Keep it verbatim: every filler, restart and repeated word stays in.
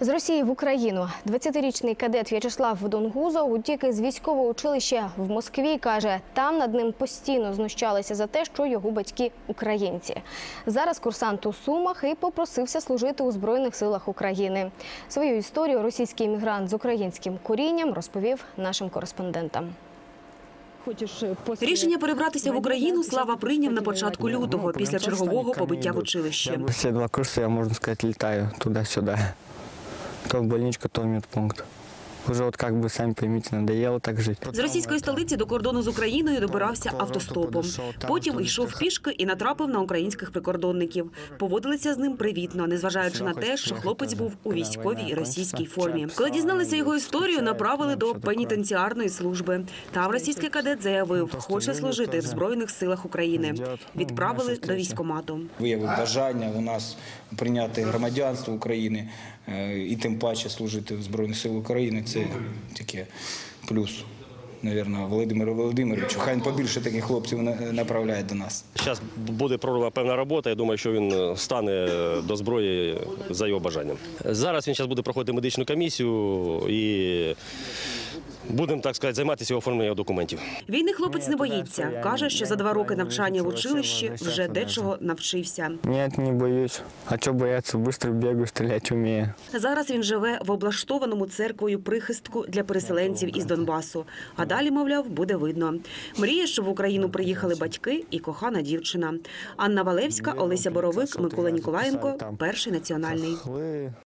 З Росії в Україну двадцятирічний кадет В'ячеслав Донгузов утік із військового училища в Москві. Каже, там над ним постійно знущалися за те, що його батьки – українці. Зараз курсант у Сумах і попросився служити у Збройних силах України. Свою історію російський іммігрант з українським корінням розповів нашим кореспондентам. Рішення перебратися в Україну Слава прийняв на початку лютого, після чергового побиття в училищі. Всі два курси, я, можна сказати, літаю туди-сюди. То в больничку, то в медпункт. Уже от как бы, самі поймите, надоело так жити. З російської столиці до кордону з Україною добирався автостопом. Потім йшов пішки і натрапив на українських прикордонників. Поводилися з ним привітно, незважаючи на те, що хлопець був у військовій російській формі. Коли дізналися його історію, направили до пенітенціарної служби. Там російський кадет заявив, хоче служити в Збройних силах України. Відправили до військкомату. Виявив бажання у нас прийняти громадянство України і тим паче служити в Збройних силах України. Це таке плюс, мабуть, Володимиру Володимировичу. Хай він побільше таких хлопців направляє до нас. Зараз буде прорвана певна робота. Я думаю, що він стане до зброї за його бажанням. Зараз він зараз буде проходити медичну комісію і будемо, так сказати, займатися його оформленням документів. Війни хлопець не боїться. Каже, що за два роки навчання в училищі вже дечого навчився. Ні, не боюсь. А чого бояться? Швидко бігаю, стріляти вмію. Зараз він живе в облаштованому церквою прихистку для переселенців із Донбасу. А далі, мовляв, буде видно. Мріє, що в Україну приїхали батьки і кохана дівчина. Анна Валевська, Олеся Боровик, Микола Ніколаєнко, Перший національний.